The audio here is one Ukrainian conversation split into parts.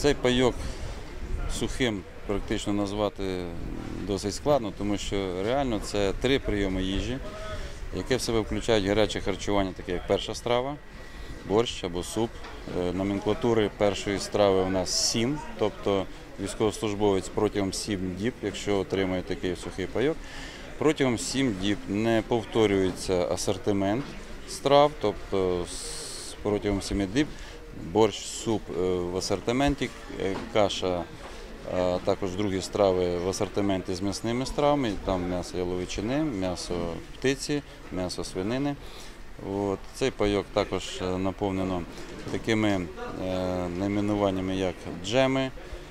Цей пайок сухим практично назвати досить складно, тому що реально це 3 прийоми їжі, які в себе включають гаряче харчування, таке як перша страва, борщ або суп. Номенклатури першої страви у нас 7, тобто військовослужбовець протягом 7 діб, якщо отримує такий сухий пайок, протягом 7 діб не повторюється асортимент страв, тобто протягом 7 діб борщ, суп в асортименті, каша, також другі страви в асортименті з м'ясними стравами, там м'ясо яловичини, м'ясо птиці, м'ясо свинини. Цей пайок також наповнено такими найменуваннями, як джеми,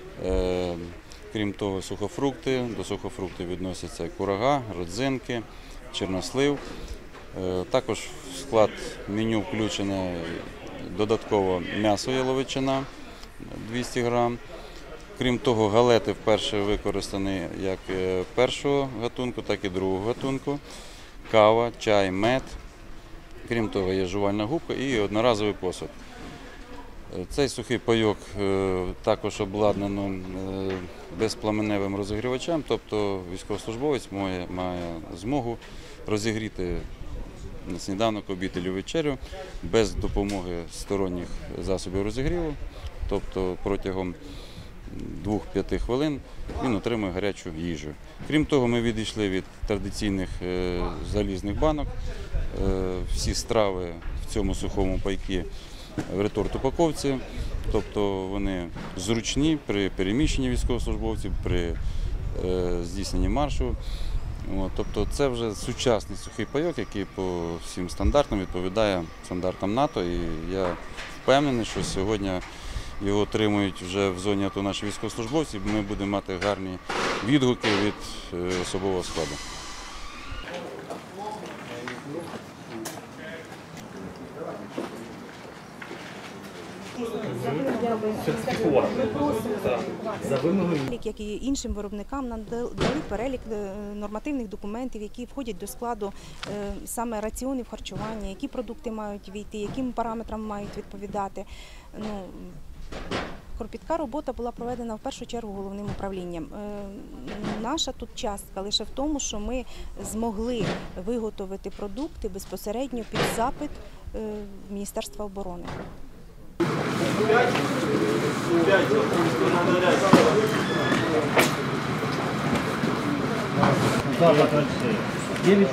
крім того, сухофрукти. До сухофруктів відносяться курага, родзинки, чорнослив. Також в склад меню включене додатково м'ясо яловичина 200 грам. Крім того, галети вперше використані як першого гатунку, так і другого гатунку. Кава, чай, мед. Крім того, є жувальна губка і одноразовий посуд. Цей сухий пайок також обладнано безпламеневим розігрівачем, тобто військовослужбовець має змогу розігріти на сніданок, обід і вечерю без допомоги сторонніх засобів розігріву, тобто протягом 2-5 хвилин він отримує гарячу їжу. Крім того, ми відійшли від традиційних залізних банок. Всі страви в цьому сухому пайку в реторт-упаковці, тобто вони зручні при переміщенні військовослужбовців, при здійсненні маршу. Тобто це вже сучасний сухий пайок, який по всім стандартам відповідає стандартам НАТО. І я впевнений, що сьогодні його отримують вже в зоні АТО наші військовослужбовці, і ми будемо мати гарні відгуки від особового складу. Як і іншим виробникам, нам дали перелік нормативних документів, які входять до складу саме раціонів харчування, які продукти мають війти, яким параметрам мають відповідати. Кропітка робота була проведена в першу чергу головним управлінням. Наша тут частка лише в тому, що ми змогли виготовити продукти безпосередньо під запит Міністерства оборони. Да, 9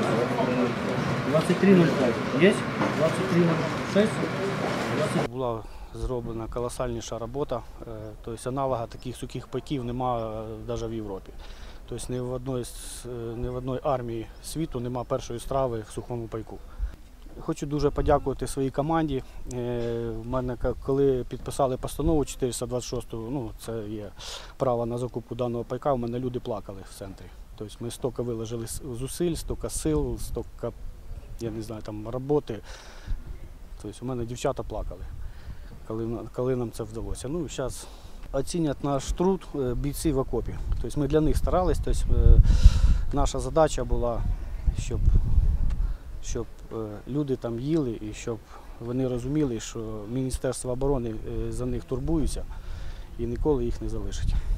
23.05. Є? 23.06. Була зроблена колосальніша робота, тобто аналога таких сухих пайків немає навіть в Європі. Тобто ні в одній армії світу немає першої страви в сухому пайку. Хочу дуже подякувати своїй команді. В мене, коли підписали постанову 426, це є право на закупку даного пайка, у мене люди плакали в центрі. Тобто ми стільки виложили зусиль, стільки сил, стільки, я не знаю, там, роботи. Тобто у мене дівчата плакали, коли нам це вдалося. Зараз оцінять наш труд бійці в окопі. Тобто ми для них старались, тобто наша задача була, щоб люди там їли і щоб вони розуміли, що Міністерство оборони за них турбується і ніколи їх не залишить.